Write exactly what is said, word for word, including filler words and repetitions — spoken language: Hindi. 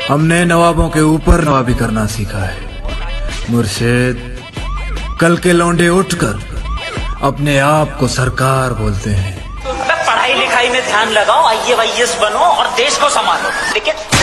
हमने नवाबों के ऊपर नवाबी करना सीखा है। मुर्शिद, कल के लौंडे उठकर अपने आप को सरकार बोलते हैं। पढ़ाई लिखाई में ध्यान लगाओ, आई ए एस बनो और देश को संभालो। लेकिन